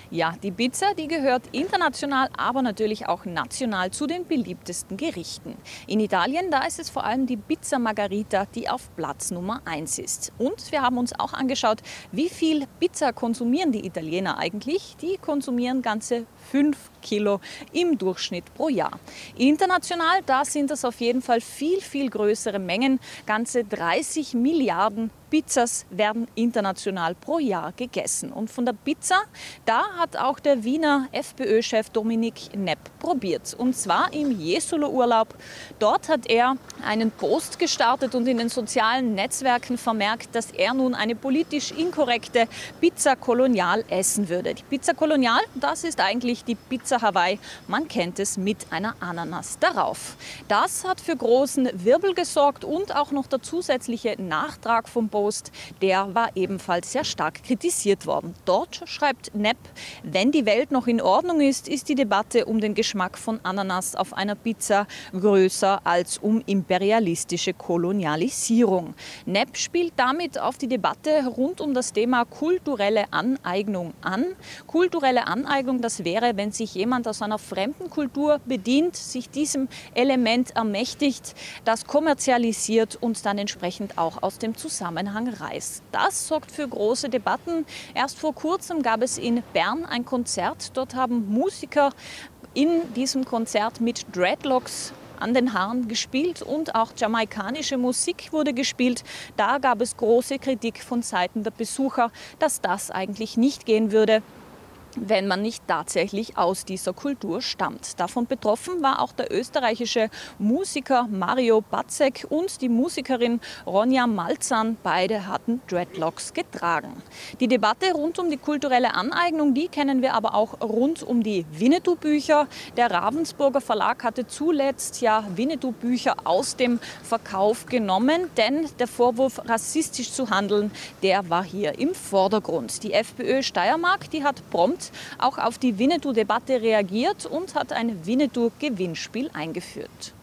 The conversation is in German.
Ja, die Pizza, die gehört international, aber natürlich auch national zu den beliebtesten Gerichten. In Italien, da ist es vor allem die Pizza Margherita, die auf Platz Nummer 1 ist. Und wir haben uns auch angeschaut, wie viel Pizza konsumieren die Italiener eigentlich? Die konsumieren ganze 5 Kilo im Durchschnitt pro Jahr. International, da sind das auf jeden Fall viel größere Mengen. Ganze 30 Milliarden Pizzas werden international pro Jahr gegessen. Und von der Pizza, da hat auch der Wiener FPÖ-Chef Dominik Nepp probiert. Und zwar im Jesolo-Urlaub. Dort hat er einen Post gestartet und in den sozialen Netzwerken vermerkt, dass er nun eine politisch inkorrekte Pizza Colonial essen würde. Die Pizza Colonial, das ist eigentlich die Pizza Hawaii. Man kennt es mit einer Ananas darauf. Das hat für großen Wirbel gesorgt und auch noch der zusätzliche Nachtrag vom Post, der war ebenfalls sehr stark kritisiert worden. Dort schreibt Nepp, wenn die Welt noch in Ordnung ist, ist die Debatte um den Geschmack von Ananas auf einer Pizza größer als um imperialistische Kolonialisierung. Nepp spielt damit auf die Debatte rund um das Thema kulturelle Aneignung an. Kulturelle Aneignung, das wäre, wenn sich jemand aus einer fremden Kultur bedient, sich diesem Element ermächtigt, das kommerzialisiert und dann entsprechend auch aus dem Zusammenhang reißt. Das sorgt für große Debatten. Erst vor kurzem gab es in Bern ein Konzert. Dort haben Musiker in diesem Konzert mit Dreadlocks an den Haaren gespielt und auch jamaikanische Musik wurde gespielt. Da gab es große Kritik von Seiten der Besucher, dass das eigentlich nicht gehen würde, wenn man nicht tatsächlich aus dieser Kultur stammt. Davon betroffen war auch der österreichische Musiker Mario Batzek und die Musikerin Ronja Malzahn. Beide hatten Dreadlocks getragen. Die Debatte rund um die kulturelle Aneignung, die kennen wir aber auch rund um die Winnetou-Bücher. Der Ravensburger Verlag hatte zuletzt Winnetou-Bücher aus dem Verkauf genommen, denn der Vorwurf, rassistisch zu handeln, der war hier im Vordergrund. Die FPÖ Steiermark, die hat prompt auch auf die Winnetou-Debatte reagiert und hat ein Winnetou-Gewinnspiel eingeführt.